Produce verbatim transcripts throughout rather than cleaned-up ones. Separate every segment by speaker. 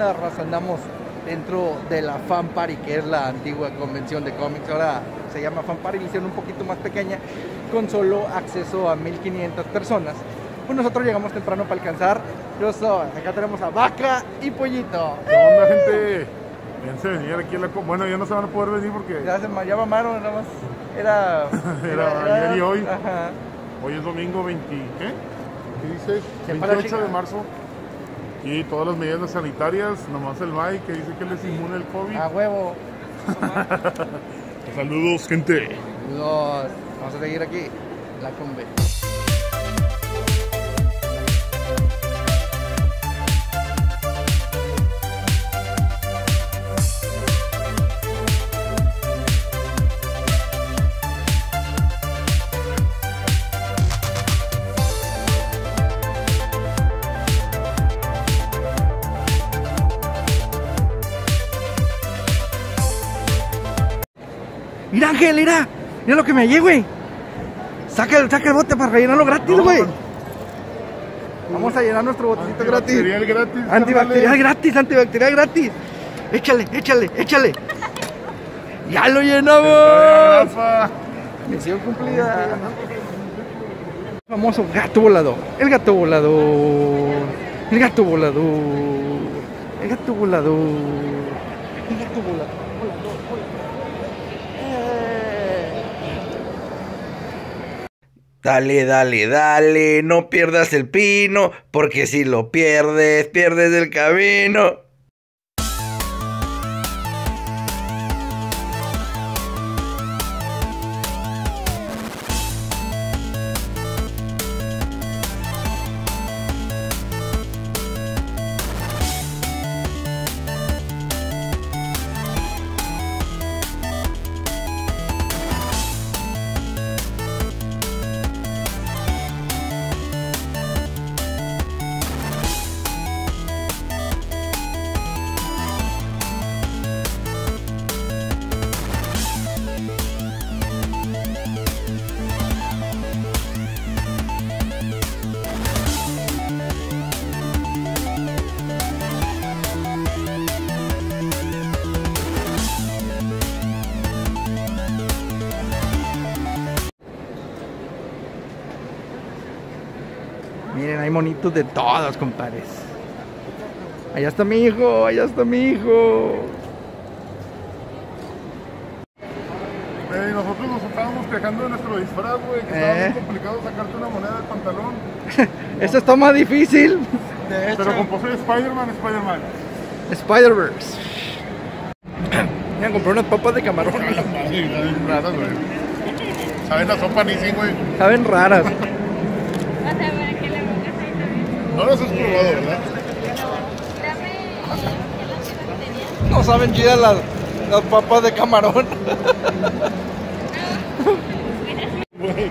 Speaker 1: onda, raza? Andamos dentro de la Fan Party, que es la antigua convención de cómics. Ahora se llama Fan Party, la hicieron un poquito más pequeña, con solo acceso a mil quinientas personas. Pues nosotros llegamos temprano para alcanzar. Yo soy, acá tenemos a Vaca y Pollito.
Speaker 2: ¿Qué onda, gente? Véanse venir aquí a la... Bueno, ya no se van a poder venir porque...
Speaker 1: Ya se ya mamaron, nada más. Era...
Speaker 2: era, era ayer y hoy.
Speaker 1: Ajá.
Speaker 2: Hoy es domingo veinte... ¿Qué? ¿Qué dice?
Speaker 1: Sepa la
Speaker 2: veintiocho de
Speaker 1: chica.
Speaker 2: marzo. Y todas las medidas sanitarias, nomás el Mike que dice que él es inmune al COVID.
Speaker 1: A huevo.
Speaker 2: Saludos, gente.
Speaker 1: Los... Vamos a seguir aquí, la conve. Mira, Ángel, mira, mira lo que me hallé, güey. Saca el, saca el bote para rellenarlo gratis, güey. No, vamos a llenar nuestro botecito gratis.
Speaker 2: Antibacterial gratis.
Speaker 1: Antibacterial
Speaker 2: carnales.
Speaker 1: gratis, antibacterial gratis. Échale, échale, échale. ¡Ya lo llenamos! Misión cumplida. Famoso gato volador. El gato volador. El gato volador. El gato volador. El gato volador. Dale, dale, dale, no pierdas el pino, porque si lo pierdes, pierdes el camino. Miren, hay monitos de todos, compadres. Allá está mi hijo, allá está mi hijo.
Speaker 2: Eh, nosotros nos estábamos quejando de nuestro disfraz, güey, que
Speaker 1: Eh.
Speaker 2: estaba muy complicado sacarte una moneda del pantalón.
Speaker 1: Esto está más difícil. De hecho,
Speaker 2: Pero con pose de Spider-Man, Spider-Man.
Speaker 1: Spider-Verse. Voy a comprar unas papas de camarón.
Speaker 2: A la madre, saben raras, güey. Saben la sopa ni sí, güey.
Speaker 1: Saben raras.
Speaker 2: No las has probado, ¿verdad?
Speaker 1: No saben chidas las, las papas de camarón.
Speaker 2: Güey,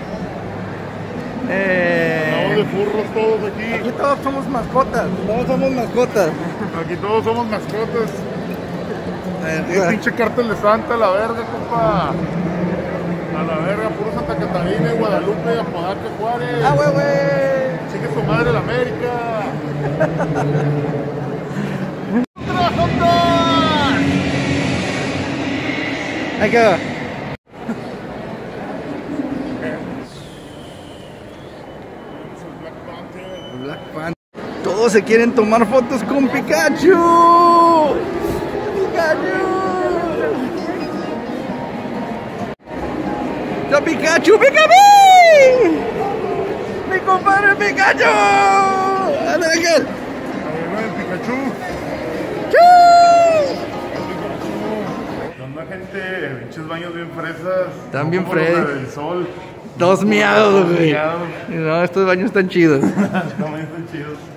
Speaker 1: Eh,
Speaker 2: estamos de furros todos aquí.
Speaker 1: aquí todos somos mascotas. Todos somos mascotas.
Speaker 2: Aquí todos somos mascotas. Un pinche cártel de Santa, a la verga, compa. A la verga, puro Santa Catarina, Guadalupe, Apodaca, Juárez.
Speaker 1: Ah, güey, güey.
Speaker 2: Sigue su madre la América.
Speaker 1: Ahí queda. Black Panther. Todos se quieren tomar fotos con Pikachu. Pikachu. ¡La Pikachu! ¡Pikachu! ¡Mi compadre Pikachu! ¡Anda, Ángel!
Speaker 2: El Pikachu.
Speaker 1: ¡Chu!
Speaker 2: ¿Qué onda, gente? Pinches baños bien fresas.
Speaker 1: Están bien
Speaker 2: como los
Speaker 1: fresas.
Speaker 2: del sol.
Speaker 1: Dos miados,
Speaker 2: Dos
Speaker 1: güey.
Speaker 2: miados.
Speaker 1: No, estos baños están chidos.
Speaker 2: También están chidos.